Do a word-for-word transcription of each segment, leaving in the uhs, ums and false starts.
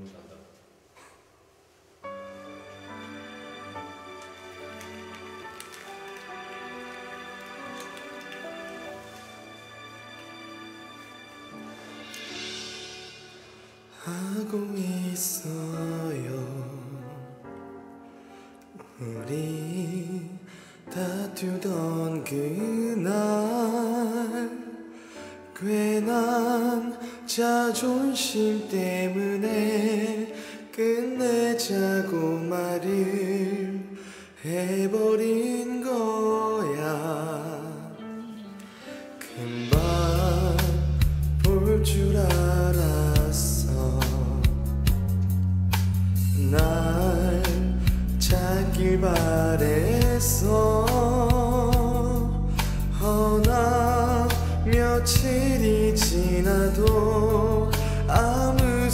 너무 잘한다. 하고 있어요. 우리 다투던 그날 괜한 자존심 때문에 끝내자고 말을 해버린 거야. 금방 볼 줄 알았어. 날 찾길 바랬어. 허나 며칠이 지나도 아무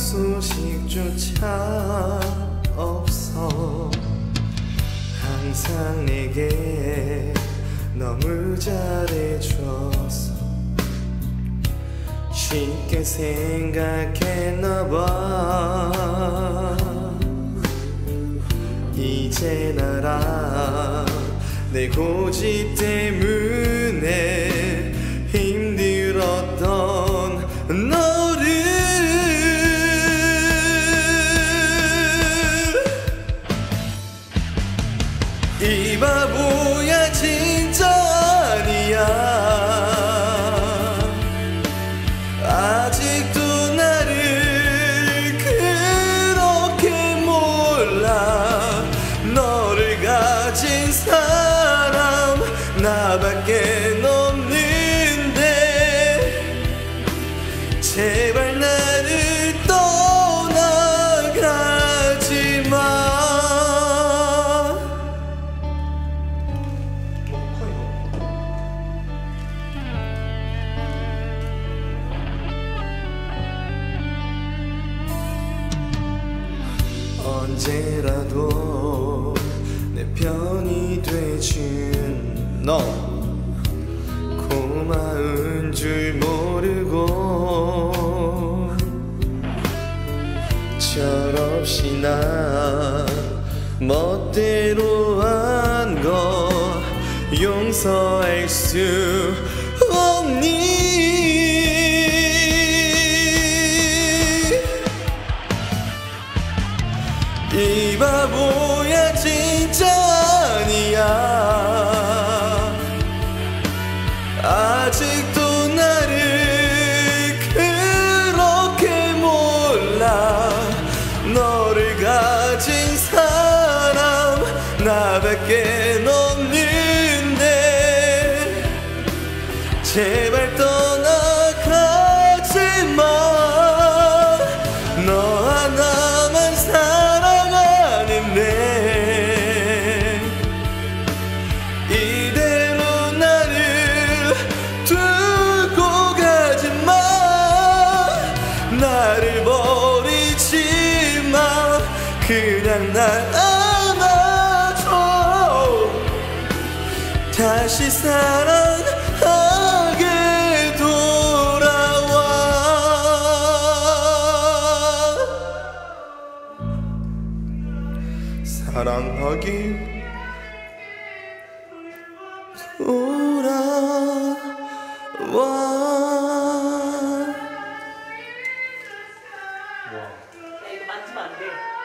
소식조차 없어. 항상 내게 너무 잘해줘서 쉽게 생각했나봐. 이제 알아. 내 고집 때문에 힘들었던 너를. 이 바보야 진짜 아니야. 아직도 나를 그렇게 몰라. 너를 가진 사람 나밖에 없는데 제발 나를 떠나가지 마. 언제라도 내 편이 돼준 너 고마운 줄 모르고 철없이 나 멋대로 한 거 용서할 수 없니? 이 바보야 진짜 아니야. 아직도 나를 그렇게 몰라. 너를 가진 사람 나밖에 없는데 제발 떠나가지 마. 너 하나만 사랑하는데 이대로 나를 두고 가지 마. 나를 버리지 마. 그냥 날 안아줘. 다시 사랑하게 돌아와. 사랑하기 돌아와. 와. 야, 이거 만지면 안 돼.